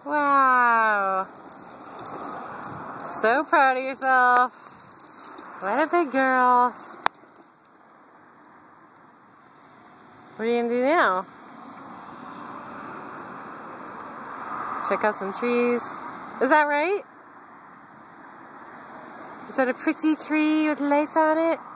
Wow. So proud of yourself. What a big girl. What are you gonna do now? Check out some trees. Is that right? Is that a pretty tree with lights on it?